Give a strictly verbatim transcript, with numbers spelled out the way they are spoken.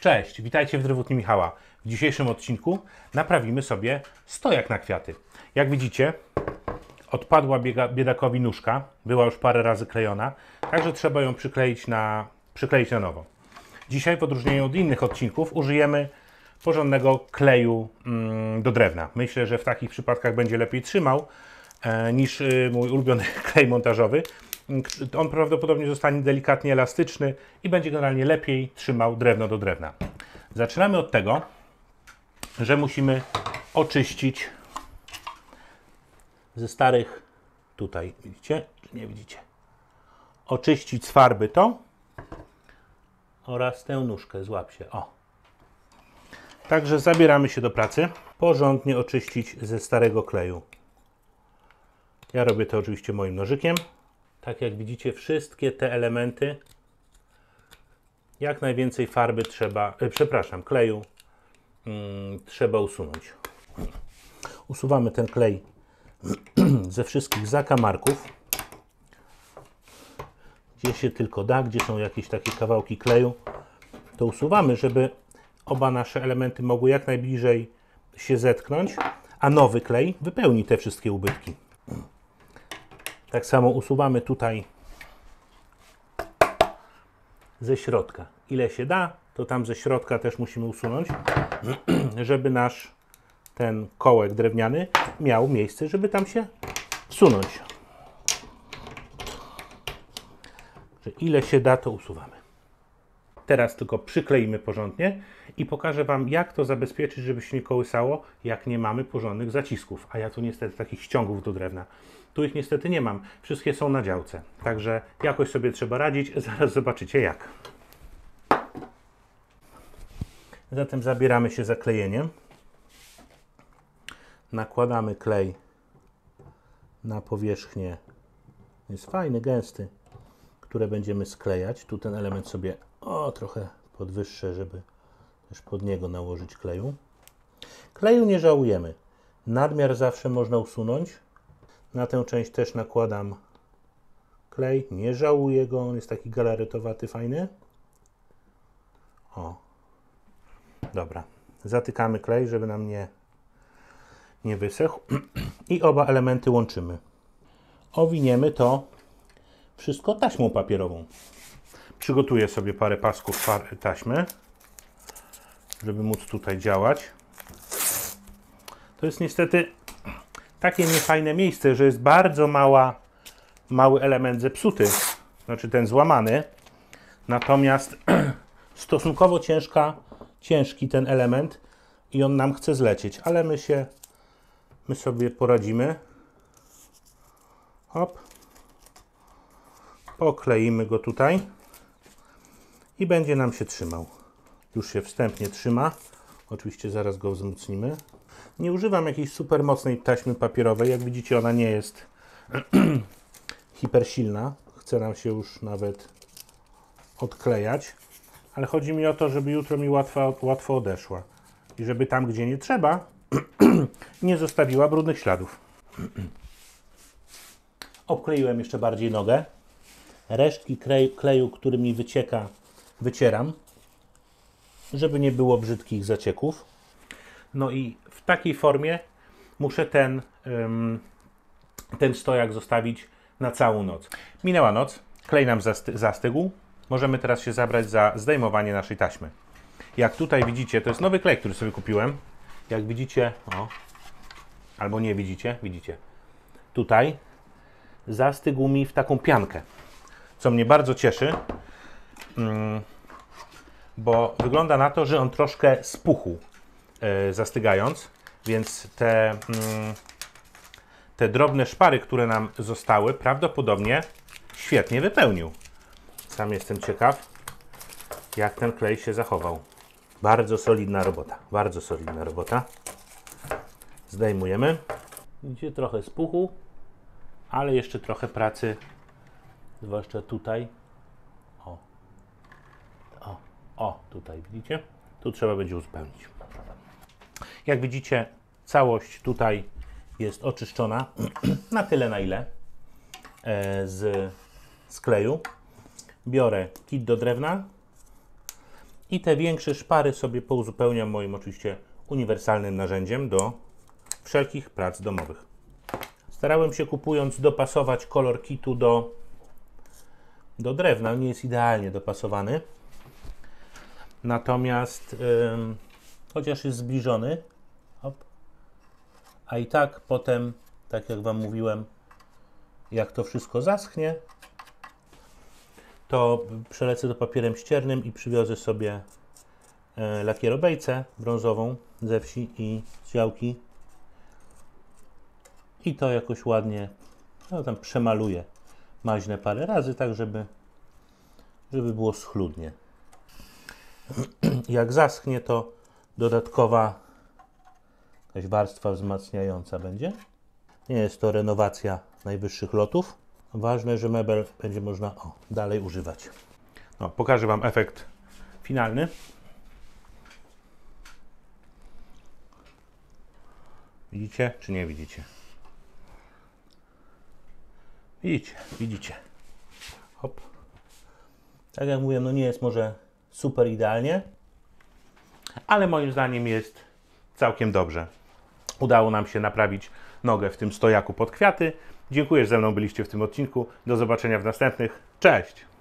Cześć, witajcie w Drewutni Michała. W dzisiejszym odcinku naprawimy sobie stojak na kwiaty. Jak widzicie, odpadła biega, biedakowi nóżka, była już parę razy klejona, także trzeba ją przykleić na, przykleić na nowo. Dzisiaj w odróżnieniu od innych odcinków użyjemy porządnego kleju mm, do drewna. Myślę, że w takich przypadkach będzie lepiej trzymał e, niż y, mój ulubiony klej montażowy. On prawdopodobnie zostanie delikatnie elastyczny i będzie generalnie lepiej trzymał drewno do drewna. Zaczynamy od tego, że musimy oczyścić ze starych, tutaj widzicie, nie widzicie, oczyścić z farby to oraz tę nóżkę, złap się, o. Także zabieramy się do pracy, porządnie oczyścić ze starego kleju. Ja robię to oczywiście moim nożykiem. Tak jak widzicie, wszystkie te elementy, jak najwięcej farby trzeba, e, przepraszam, kleju mm, trzeba usunąć. Usuwamy ten klej ze wszystkich zakamarków, gdzie się tylko da, gdzie są jakieś takie kawałki kleju, to usuwamy, żeby oba nasze elementy mogły jak najbliżej się zetknąć, a nowy klej wypełni te wszystkie ubytki. Tak samo usuwamy tutaj ze środka. Ile się da, to tam ze środka też musimy usunąć, żeby nasz ten kołek drewniany miał miejsce, żeby tam się wsunąć. Ile się da, to usuwamy. Teraz tylko przykleimy porządnie i pokażę Wam, jak to zabezpieczyć, żeby się nie kołysało, jak nie mamy porządnych zacisków. A ja tu niestety takich ściągów do drewna. Tu ich niestety nie mam. Wszystkie są na działce. Także jakoś sobie trzeba radzić. Zaraz zobaczycie jak. Zatem zabieramy się za klejeniem. Nakładamy klej na powierzchnię. Jest fajny, gęsty, które będziemy sklejać. Tu ten element sobie o trochę podwyższę, żeby też pod niego nałożyć kleju. Kleju nie żałujemy. Nadmiar zawsze można usunąć. Na tę część też nakładam klej. Nie żałuję go, on jest taki galaretowaty, fajny. O. Dobra. Zatykamy klej, żeby nam nie, nie wysechł. I oba elementy łączymy. Owiniemy to wszystko taśmą papierową. Przygotuję sobie parę pasków taśmy, żeby móc tutaj działać. To jest niestety takie niefajne miejsce, że jest bardzo mała, mały element zepsuty, znaczy ten złamany. Natomiast stosunkowo ciężka, ciężki ten element i on nam chce zlecieć, ale my się, my sobie poradzimy. Hop. Pokleimy go tutaj i będzie nam się trzymał. Już się wstępnie trzyma. Oczywiście zaraz go wzmocnimy. Nie używam jakiejś super mocnej taśmy papierowej. Jak widzicie, ona nie jest hipersilna. Chce nam się już nawet odklejać. Ale chodzi mi o to, żeby jutro mi łatwo, łatwo odeszła. I żeby tam, gdzie nie trzeba, nie zostawiła brudnych śladów. Obkleiłem jeszcze bardziej nogę. Resztki kleju, kleju, który mi wycieka, wycieram, żeby nie było brzydkich zacieków. No i w takiej formie muszę ten, ym, ten stojak zostawić na całą noc. Minęła noc, klej nam zasty zastygł. Możemy teraz się zabrać za zdejmowanie naszej taśmy. Jak tutaj widzicie, to jest nowy klej, który sobie kupiłem. Jak widzicie, o, albo nie widzicie, widzicie. Tutaj zastygł mi w taką piankę, co mnie bardzo cieszy, ym, bo wygląda na to, że on troszkę spuchł yy, zastygając, więc te, yy, te drobne szpary, które nam zostały, prawdopodobnie świetnie wypełnił. Sam jestem ciekaw, jak ten klej się zachował. Bardzo solidna robota, bardzo solidna robota. Zdejmujemy. Widzicie, trochę spuchł, ale jeszcze trochę pracy, zwłaszcza tutaj. O, o, o, tutaj widzicie? Tu trzeba będzie uzupełnić. Jak widzicie, całość tutaj jest oczyszczona na tyle, na ile z, z kleju. Biorę kit do drewna I te większe szpary sobie pouzupełniam moim oczywiście uniwersalnym narzędziem do wszelkich prac domowych. Starałem się, kupując, dopasować kolor kitu do, do drewna. Nie jest idealnie dopasowany. Natomiast ym, chociaż jest zbliżony, hop, a i tak potem, tak jak Wam mówiłem, jak to wszystko zaschnie, to przelecę to papierem ściernym i przywiozę sobie e, lakierobejcę brązową ze wsi i z działki i to jakoś ładnie, no tam przemaluję, maźnę parę razy, tak żeby, żeby było schludnie. Jak zaschnie, to dodatkowa jakaś warstwa wzmacniająca będzie. Nie jest to renowacja najwyższych lotów. Ważne, że mebel będzie można o, dalej używać. No, pokażę Wam efekt finalny. Widzicie, czy nie widzicie? Widzicie, widzicie. Hop. Tak jak mówię, no nie jest może super idealnie, ale moim zdaniem jest całkiem dobrze. Udało nam się naprawić nogę w tym stojaku pod kwiaty. Dziękuję, że ze mną byliście w tym odcinku. Do zobaczenia w następnych. Cześć!